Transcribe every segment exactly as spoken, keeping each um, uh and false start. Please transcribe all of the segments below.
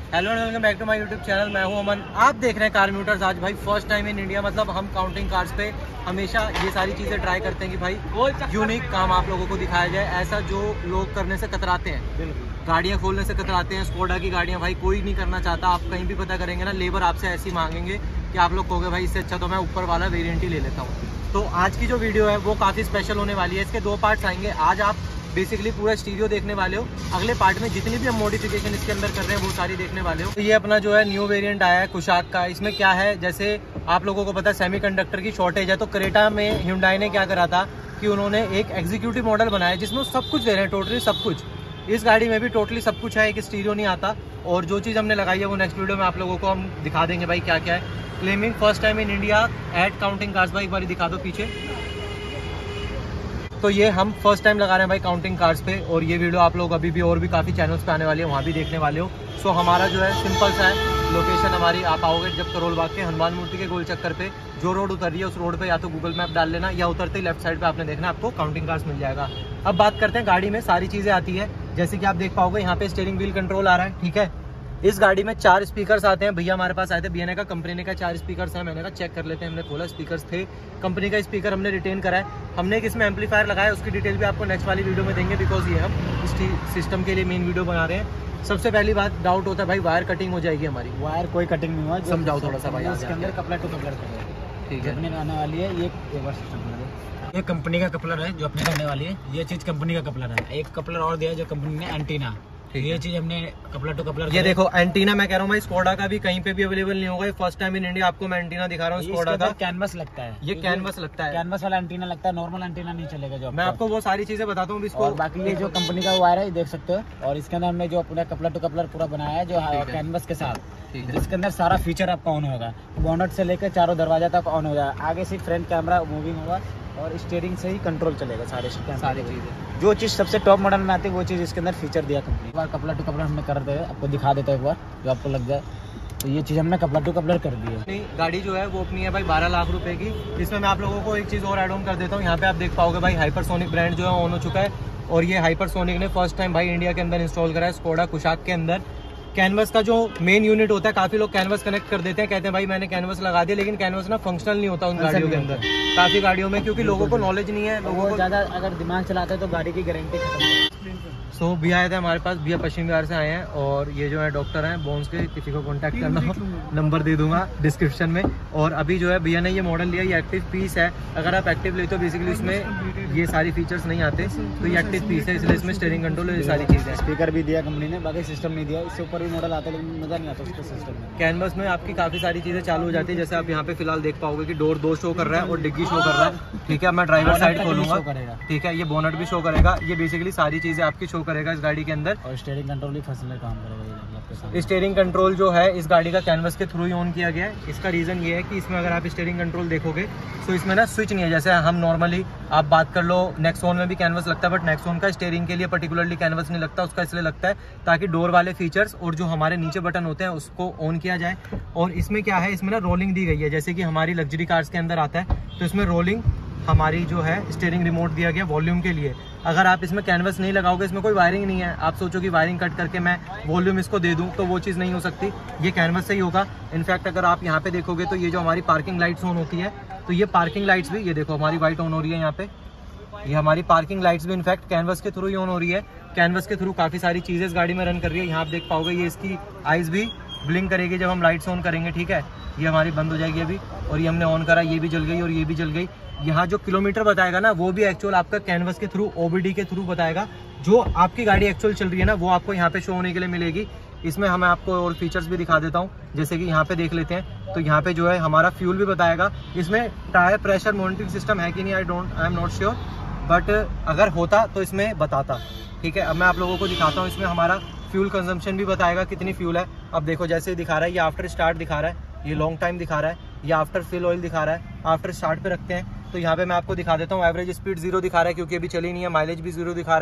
Hello and welcome back to my YouTube channel. मैं हूं अमन, आप देख रहे हैं कार म्यूटर्स। आज भाई फर्स्ट टाइम इन इंडिया, मतलब हम काउंटिंग कार्स पे हमेशा ये सारी चीज़ें ट्राई करते हैं कि भाई यूनिक काम आप लोगों को दिखाया जाए, ऐसा जो लोग करने से कतराते हैं, गाड़ियाँ खोलने से कतराते हैं। स्कोडा की गाड़ियाँ भाई कोई नहीं करना चाहता। आप कहीं भी पता करेंगे ना, लेबर आपसे ऐसी मांगेंगे कि आप लोग कहोगे भाई इससे अच्छा तो मैं ऊपर वाला वेरिएंट ही ले लेता हूँ। तो आज की जो वीडियो है वो काफ़ी स्पेशल होने वाली है। इसके दो पार्ट्स आएंगे। आज आप बेसिकली पूरा स्टीरियो देखने वाले हो। अगले पार्ट में जितनी भी हम मॉडिफिकेशन इसके अंदर कर रहे हैं वो सारी देखने वाले हो। तो ये अपना जो है न्यू वेरिएंट आया है कुशाक का। इसमें क्या है, जैसे आप लोगों को पता है सेमीकंडक्टर की शॉर्टेज है, तो क्रेटा में ह्युंडई ने क्या करा था कि उन्होंने एक एग्जीक्यूटिव मॉडल बनाया जिसमें सब कुछ दे रहे हैं, टोटली सब कुछ। इस गाड़ी में भी टोटली सब कुछ है, एक स्टीरियो नहीं आता। और जो चीज़ हमने लगाई है वो नेक्स्ट वीडियो में आप लोगों को हम दिखा देंगे भाई क्या क्या है। Claiming first time in India at counting cars. भाई एक बार दिखा दो पीछे। तो ये हम फर्स्ट टाइम लगा रहे हैं भाई काउंटिंग कार्स पे। और ये वीडियो आप लोग अभी भी और भी काफ़ी चैनल्स पे आने वाली है, वहाँ भी देखने वाले हो। सो हमारा जो है सिंपल सा है लोकेशन हमारी। आप आओगे जब करोल बाग के हनुमान मूर्ति के गोल चक्कर पे जो रोड उतर रही है उस रोड पे या तो गूगल मैप डाल लेना, या उतरते ही लेफ्ट साइड पे आपने देखना आपको काउंटिंग कार्स मिल जाएगा। अब बात करते हैं, गाड़ी में सारी चीज़ें आती है। जैसे कि आप देख पाओगे यहाँ पे स्टीयरिंग व्हील कंट्रोल आ रहा है, ठीक है। इस गाड़ी में चार स्पीकर्स आते हैं। भैया हमारे पास आए थे, भैया ने कहा कंपनी ने कहा चार स्पीकर्स हैं। मैंने कहा चेक कर लेते हैं। हमने खोला, स्पीकर्स थे, कंपनी का स्पीकर हमने रिटेन करा है। हमने एक इसमें एम्पलीफायर लगाया, उसकी डिटेल भी आपको नेक्स्ट वाली वीडियो में देंगे, बिकॉज ये हम इस सिस्टम के लिए मेन वीडियो बना रहे हैं। सबसे पहली बात डाउट होता है भाई वायर कटिंग हो जाएगी हमारी। वायर कोई कटिंग नहीं हुआ, समझाओ थोड़ा सा भाई। इसके अंदर कपलर टू कपलर करेगा, ठीक है, अपने आने वाली है। ये पेपर सिस्टम, ये कंपनी का कपलर है जो अपने करने वाली है। ये चीज कंपनी का कपलर है। एक कपलर और दिया है जो कंपनी ने, एंटीना। ये चीज हमने कपलर टू कपलर। ये देखो एंटीना, मैं कह रहा हूँ भाई स्कोडा का भी कहीं पे भी अवेलेबल नहीं होगा। फर्स्ट टाइम इन इंडिया आपको मैं एंटीना दिखा रहा हूँ स्कोडा का। कैनवस लगता है, ये कैनवस लगता है, कैनवस वाला एंटीना लगता है, नॉर्मल एंटीना नहीं चलेगा। जो मैं आपको वो सारी चीजें बताता हूँ इसको। और बाकी ये जो कंपनी का वायर है देख सकते हो। और इसके अंदर हमने जो पूरा कपलर टू कपलर पूरा बनाया है जो कैनवस के साथ। इसके अंदर सारा फीचर आपका ऑन होगा, बोनट से लेकर चारों दरवाजा तक ऑन हो जाएगा। आगे से फ्रंट कैमरा मूविंग होगा और स्टीयरिंग से ही कंट्रोल चलेगा सारे सारी चीजें। जो चीज सबसे टॉप मॉडल में आती है वो चीज इसके अंदर फीचर दिया कंपनी। एक बार कपलर टू कपलर हमने कर दे, आपको दिखा देता है एक बार जो आपको लग जाए। तो ये चीज हमने कपलर टू कपलर कर दी है। गाड़ी जो है वो अपनी है भाई बारह लाख रुपए की। इसमें मैं आप लोगों को एक चीज और एड ऑन कर देता हूँ। यहाँ पे आप देख पाओगे भाई हाइपरसोनिक ब्रांड जो है ऑन हो चुका है। और ये हाइपरसोनिक ने फर्स्ट टाइम भाई इंडिया के अंदर इंस्टॉल करा है स्कोडा कुशाक के अंदर। कैनवस का जो मेन यूनिट होता है, काफी लोग कैनवस कनेक्ट कर देते हैं, कहते हैं भाई मैंने कैनवस लगा दिया, लेकिन कैनवस ना फंक्शनल नहीं होता उन गाड़ियों के अंदर, काफी गाड़ियों में, क्योंकि लोगों को नॉलेज नहीं है। लोगों को ज्यादा अगर दिमाग चलाते हैं तो गाड़ी की गारंटी खत्म। सो so, भैया आए थे हमारे पास, भैया पश्चिम बिहार से आए हैं। और ये जो है डॉक्टर हैं बोन्स के, किसी को कांटेक्ट करना हो नंबर दे दूंगा डिस्क्रिप्शन में। और अभी जो है भैया ने ये मॉडल लिया, ये एक्टिव पीस है। अगर आप एक्टिव लेते हो बेसिकली इसमें ये सारी फीचर्स नहीं आते, तो ये एक्टिव पीस है, इसलिए इसमें स्टीयरिंग कंट्रोल ये सारी चीज़ें। स्पीकर भी दिया कंपनी ने, बाकी सिस्टम नहीं दिया। इससे ऊपर भी मॉडल आता है लेकिन मजा नहीं आता उसका सिस्टम में। कैनवस में आपकी काफी सारी चीजें चालू हो जाती है। जैसे आप यहाँ पे फिलहाल देख पाओगे कि डोर दो शो कर रहा है और डिग्गी शो कर रहा है, ठीक है। मैं ड्राइवर साइड खोलूंगा, ठीक है। ये बोनट भी शो करेगा। ये बेसिकली सारी चीजें आपकी शो करेगा इस गाड़ी के अंदर। और स्टीयरिंग कंट्रोल भी फसले काम करेगा। स्टीयरिंग कंट्रोल जो है इस गाड़ी का कैनवस के थ्रू ही ऑन किया गया है। इसका रीजन ये है कि इसमें अगर आप स्टीयरिंग कंट्रोल देखोगे तो इसमें ना स्विच नहीं है। जैसे हम नॉर्मली आप बात कर लो नेक्सॉन में भी कैनवस लगता है, बट नेक्सॉन का स्टीयरिंग के लिए पर्टिकुलरली कैनवस नहीं लगता। उसका इसलिए लगता है ताकि डोर वाले फीचर्स और जो हमारे नीचे बटन होते हैं उसको ऑन किया जाए। और इसमें क्या है, इसमें ना रोलिंग दी गई है, जैसे कि हमारी लग्जरी कार्स के अंदर आता है। तो इसमें रोलिंग हमारी जो है स्टीयरिंग रिमोट दिया गया वॉल्यूम के लिए। अगर आप इसमें कैनवस नहीं लगाओगे, इसमें कोई वायरिंग नहीं है, आप सोचो कि वायरिंग कट करके मैं वॉल्यूम इसको दे दूं, तो वो चीज़ नहीं हो सकती। ये कैनवस से ही होगा। इनफैक्ट अगर आप यहाँ पे देखोगे तो ये जो हमारी पार्किंग लाइट्स ऑन होती है, तो ये पार्किंग लाइट्स भी, ये देखो हमारी वाइट ऑन हो रही है यहाँ पे। ये हमारी पार्किंग लाइट्स भी इनफैक्ट कैनवस के थ्रू ही ऑन हो रही है। कैनवस के थ्रू काफ़ी सारी चीज़ें इस गाड़ी में रन कर रही है। यहाँ आप देख पाओगे ये इसकी आइज भी ब्लिंक करेगी जब हम लाइट्स ऑन करेंगे, ठीक है। ये हमारी बंद हो जाएगी अभी, और ये हमने ऑन करा, ये भी जल गई और ये भी जल गई। यहाँ जो किलोमीटर बताएगा ना वो भी एक्चुअल आपका कैनवस के थ्रू, ओबीडी के थ्रू बताएगा। जो आपकी गाड़ी एक्चुअल चल रही है ना वो आपको यहाँ पे शो होने के लिए मिलेगी। इसमें हमें आपको और फीचर्स भी दिखा देता हूँ। जैसे कि यहाँ पे देख लेते हैं, तो यहाँ पे जो है हमारा फ्यूल भी बताएगा। इसमें टायर प्रेशर मॉनिटरिंग सिस्टम है कि नहीं, I don't I am not sure, but अगर होता तो इसमें बताता, ठीक है। अब मैं आप लोगों को दिखाता हूँ। इसमें हमारा फ्यूल कंजम्पशन भी बताएगा कितनी फ्यूल है। अब देखो जैसे दिखा रहा है, ये आफ्टर स्टार्ट दिखा रहा है, ये लॉन्ग टाइम दिखा रहा है, ये आफ्टर फिल ऑयल दिखा रहा है। आफ्टर स्टार्ट पे रखते हैं तो यहाँ पे मैं आपको दिखा देता हूँ। एवरेज स्पीड जीरो दिखा रहा है क्योंकि अभी चली नहीं है। माइलेज भी जीरो दिखा रहा है।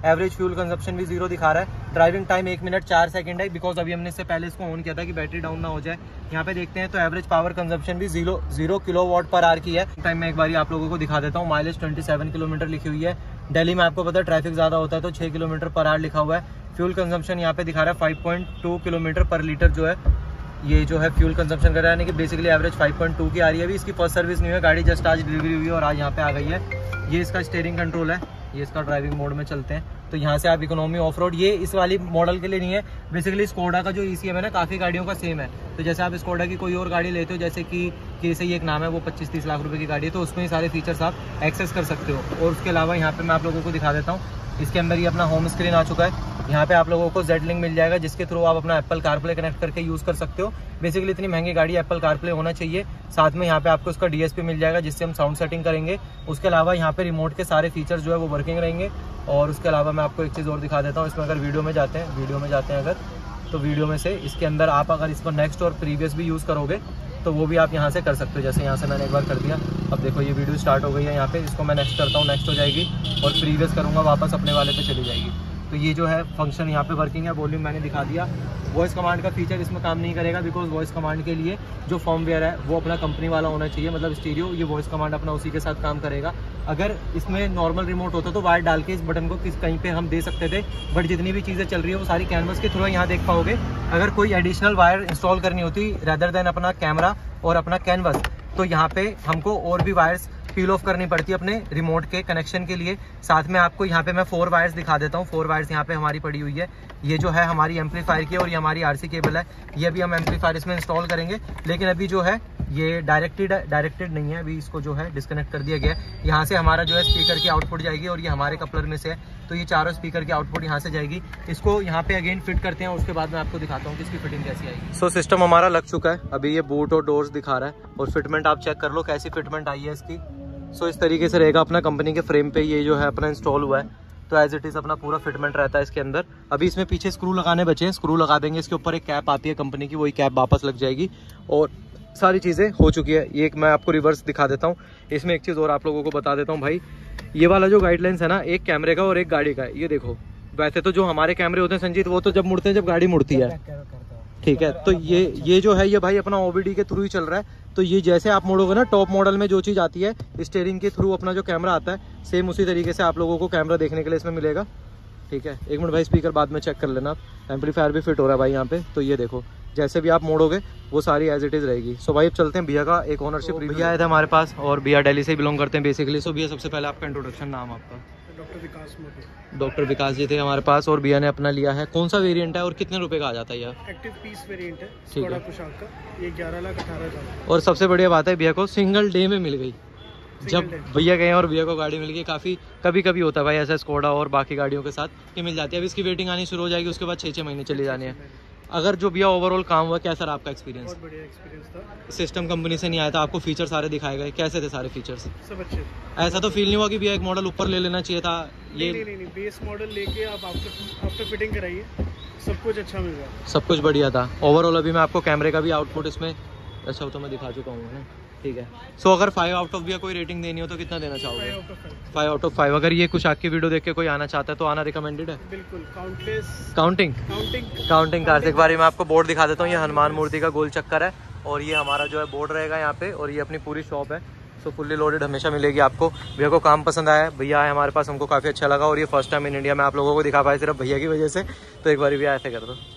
एवरेज फ्यूल कंजप्शन भी जीरो दिखा रहा है। ड्राइविंग टाइम एक मिनट चार सेकंड है, बिकॉज अभी हमने इससे पहले इसको ऑन किया था कि बैटरी डाउन ना हो जाए। यहाँ पे देखते हैं तो एवरेज पावर कंजप्शन भी zero zero kilowatt per hour की है। टाइम में एक बार आप लोगों को दिखा देता हूँ। माइलेज सत्ताईस किलोमीटर लिखी हुई है। दिल्ली में आपको पता है ट्रैफिक ज्यादा होता है तो छह किलोमीटर पर आवर लिखा हुआ है। फ्यूल कंजम्पशन यहाँ पे दिखा रहा है five point two kilometre per litre जो है ये जो है फ्यूल कंजम्पशन कर रहा है, यानी कि basically average five point two की आ रही है। अभी इसकी फर्स्ट सर्विस नहीं है, गाड़ी जस्ट आज डिलीवरी हुई है और आज यहाँ पे आ गई है। ये इसका स्टीयरिंग कंट्रोल है, ये इसका ड्राइविंग मोड में चलते हैं तो यहाँ से आप इकोनॉमी ऑफ रोड, ये इस वाली मॉडल के लिए नहीं है। बेसिकली स्कोडा का जो ईसीएम है ना काफ़ी गाड़ियों का सेम है। तो जैसे आप स्कोडा की कोई और गाड़ी लेते हो, जैसे कि जैसे ये एक नाम है वो पच्चीस तीस लाख रुपए की गाड़ी है, तो उसमें सारे फीचर्स आप एक्सेस कर सकते हो। और उसके अलावा यहाँ पे मैं आप लोगों को दिखा देता हूँ, इसके अंदर ये अपना होम स्क्रीन आ चुका है। यहाँ पे आप लोगों को जेड लिंक मिल जाएगा जिसके थ्रू आप अपना एप्पल कारप्ले कनेक्ट करके यूज़ कर सकते हो। बेसिकली इतनी महंगी गाड़ी एप्पल कारप्ले होना चाहिए। साथ में यहाँ पे आपको उसका डीएसपी मिल जाएगा जिससे हम साउंड सेटिंग करेंगे। उसके अलावा यहाँ पे रिमोट के सारे फीचर्स जो है वो वर्किंग रहेंगे। और उसके अलावा मैं आपको एक चीज़ और दिखा देता हूँ, इसमें अगर वीडियो में जाते हैं वीडियो में जाते हैं अगर तो वीडियो में से इसके अंदर आप अगर इसको नेक्स्ट और प्रीवियस भी यूज़ करोगे तो वो भी आप यहाँ से कर सकते हो। जैसे यहाँ से मैंने एक बार कर दिया, अब देखो ये वीडियो स्टार्ट हो गई है। यहाँ पे इसको मैं नेक्स्ट करता हूँ, नेक्स्ट हो जाएगी और प्रीवियस करूँगा वापस अपने वाले पे चली जाएगी। तो ये जो है फंक्शन यहाँ पे वर्किंग है। वॉल्यूम मैंने दिखा दिया। वॉइस कमांड का फीचर इसमें काम नहीं करेगा, बिकॉज वॉइस कमांड के लिए जो फर्मवेयर है वो अपना कंपनी वाला होना चाहिए, मतलब स्टीरियो। ये वॉइस कमांड अपना उसी के साथ काम करेगा। अगर इसमें नॉर्मल रिमोट होता तो वायर डाल के इस बटन को किस कहीं पे हम दे सकते थे, बट जितनी भी चीज़ें चल रही है वो सारी कैनवस के थ्रू यहाँ देख पाओगे। अगर कोई एडिशनल वायर इंस्टॉल करनी होती रेदर देन अपना कैमरा और अपना कैनवस, तो यहाँ पे हमको और भी वायर्स पील ऑफ करनी पड़ती है अपने रिमोट के कनेक्शन के लिए। साथ में आपको यहाँ पे मैं फोर वायर्स दिखा देता हूँ। फोर वायर्स यहाँ पे हमारी पड़ी हुई है। ये जो है हमारी एम्पलीफायर की और ये हमारी आरसी केबल है। ये भी हम एम्पलीफायर इसमें इंस्टॉल करेंगे, लेकिन अभी जो है ये डायरेक्टेड डायरेक्टेड नहीं है, अभी इसको जो है डिस्कनेक्ट कर दिया गया है। यहाँ से हमारा जो है स्पीकर की आउटपुट जाएगी और ये हमारे कपलर में से है, तो ये चारों स्पीकर की आउटपुट यहाँ से जाएगी। इसको यहाँ पे अगेन फिट करते हैं, उसके बाद मैं आपको दिखाता हूँ कि इसकी फिटिंग कैसी आएगी। सो सिस्टम हमारा लग चुका है। अभी ये बूट और डोर्स दिखा रहा है और फिटमेंट आप चेक कर लो कैसी फिटमेंट आई है इसकी। सो इस तरीके से रहेगा अपना कंपनी के फ्रेम पे ये जो है अपना इंस्टॉल हुआ है, तो एज इट इज़ अपना पूरा फिटमेंट रहता है इसके अंदर। अभी इसमें पीछे स्क्रू लगाने बचे हैं, स्क्रू लगा देंगे। इसके ऊपर एक कैप आती है कंपनी की, वही कैप वापस लग जाएगी और सारी चीज़ें हो चुकी है। ये एक मैं आपको रिवर्स दिखा देता हूँ। इसमें एक चीज़ और आप लोगों को बता देता हूँ भाई, ये वाला जो गाइडलाइंस है ना, एक कैमरे का और एक गाड़ी का है। ये देखो, वैसे तो जो हमारे कैमरे होते हैं संजीत वो तो जब मुड़ते हैं जब गाड़ी मुड़ती है, ठीक है। तो ये ये जो है ये भाई अपना ओबीडी के थ्रू ही चल रहा है। तो ये जैसे आप मोड़ोगे ना, टॉप मॉडल में जो चीज़ आती है स्टीयरिंग के थ्रू अपना जो कैमरा आता है, सेम उसी तरीके से आप लोगों को कैमरा देखने के लिए इसमें मिलेगा, ठीक है। एक मिनट भाई, स्पीकर बाद में चेक कर लेना आप। एम्पलीफायर भी फिट हो रहा है भाई यहाँ पे। तो ये देखो जैसे भी आप मोड़ोगे वो सारी एज इट इज़ रहेगी। सो भाई अब चलते हैं भैया का एक ओनरशिप रिव्यू। भैया आए थे हमारे पास और भैया दिल्ली से बिलोंग करते हैं बेसिकली। सो भैया सबसे पहले आपका इंट्रोडक्शन, नाम आपका? डॉक्टर विकास मोदी। डॉक्टर विकास जी थे हमारे पास और भैया ने अपना लिया है। कौन सा वेरिएंट है और कितने रुपए का आ जाता है यार? एक्टिव पीस वेरिएंट है, ठीक है। पोशाक का ये ग्यारह लाख अठारह हज़ार। और सबसे बढ़िया बात है भैया को सिंगल डे में मिल गई। जब भैया गए और भैया को गाड़ी मिल गई। काफ़ी कभी कभी होता है भाई ऐसा स्कोडा और बाकी गाड़ियों के साथ कि मिल जाती है। अब इसकी वेटिंग आनी शुरू हो जाएगी, उसके बाद छः छः महीने चले जाने हैं। अगर जो भैया ओवरऑल काम हुआ, कैसा रहा आपका एक्सपीरियंस? बहुत बढ़िया एक्सपीरियंस था। सिस्टम कंपनी से नहीं आया था, आपको फीचर सारे दिखाए गए, कैसे थे सारे फीचर्स? सब अच्छे। ऐसा तो फील नहीं हुआ कि भैया एक मॉडल ऊपर ले लेना चाहिए था? ये नहीं नहीं नहीं, बेस मॉडल लेके आप आफ्टर आफ्टर फिटिंग कराइए, सब कुछ अच्छा मिल रहा है। सब कुछ बढ़िया था ओवरऑल। अभी मैं आपको कैमरे का भी आउटपुट इसमें अच्छा हो तो मैं दिखा चुका हूँ ना, ठीक है। सो so, अगर फाइव आउट ऑफ भैया कोई रेटिंग देनी हो तो कितना देना चाहोगे? Five out of five. अगर ये कुछ आपकी वीडियो देख के कोई आना चाहता है तो आना रिकमेंडेड है? बिल्कुल। Countless counting counting counting cars. एक बार मैं आपको बोर्ड दिखा देता हूँ। ये हनुमान मूर्ति का गोल चक्कर है और ये हमारा जो है बोर्ड रहेगा यहाँ पे, और ये अपनी पूरी शॉप है। सो फुल्ली लोडेड हमेशा मिलेगी आपको। भैया को काम पसंद आया, भैया आए हमारे पास, हमको काफ़ी अच्छा लगा और ये फर्स्ट टाइम इन इंडिया में आप लोगों को दिखा पाए सिर्फ भैया की वजह से। तो एक बार भी ऐसे कर दो।